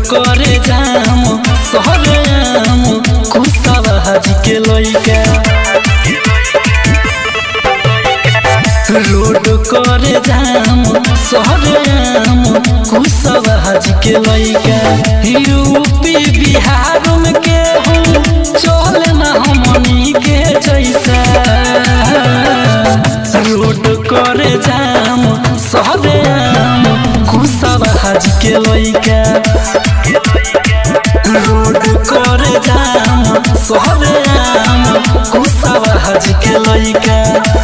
करे जाम सहरे आम कुसावा हाजी के लइका रोड करे जाम सहरे आम कुसावा हाजी के लइका यूपी बिहार में के हूँ चले ना हमनी के जैसा रोड करे जाम सहरे आम कुसावा हाजी के लइका रोड करे जाम सहरे आम कुसावा हाजी के लइका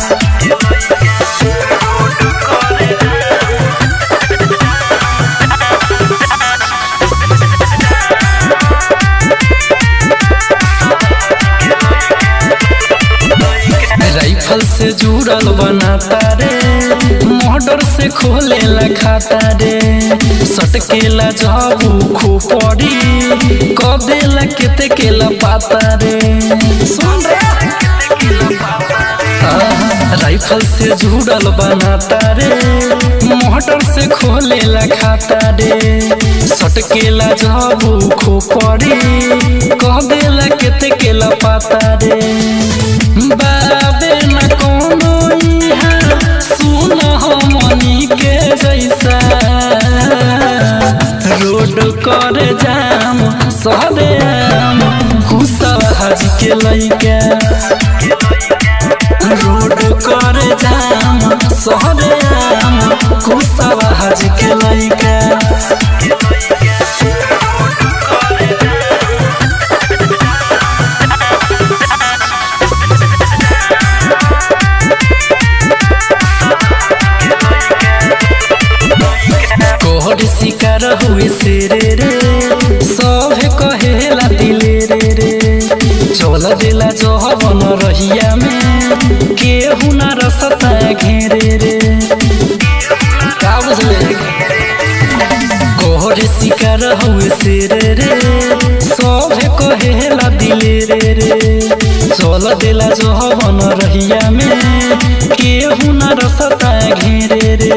राइफल से जुड़ल बनाता रे मर्डर से खोले ला खाता रे सटकेला जाबू खोपड़ी कदेला केते केला पाता रे सुन रे राइफल से जुड़ल बनाता रे मर्डर से खोले ला खाता रे सटकेला जाबू खोपड़ी कदेला केते केला पाता रे बाबे न कोनो इहाँ सुन हमनी के जैसा रोड करे जाम सहरे आम कुसावा हाजी के लइका रोड करे जाम सहरे आम कुसावा हाजी के लइका शिकार हुए से रे सब कहेला दिले रे चल देला जहबन रहिया में केहू ना रसता घेरे रे का बुझले कोहरे शिकार हुए से रे सब कहेला दिले रे चल देला जहबन रहिया में केहू ना रसता घेरे रे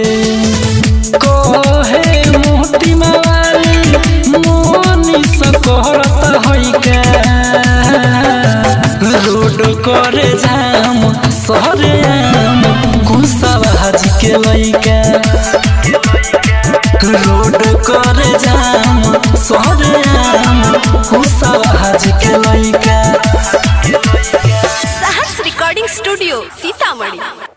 रोड करे जाम सहरे आम कुसावा हाजी के लइका रोड करे जाम सहरे आम कुसावा हाजी के लइका सहर्ष रिकॉर्डिंग स्टूडियो सीतामढ़ी।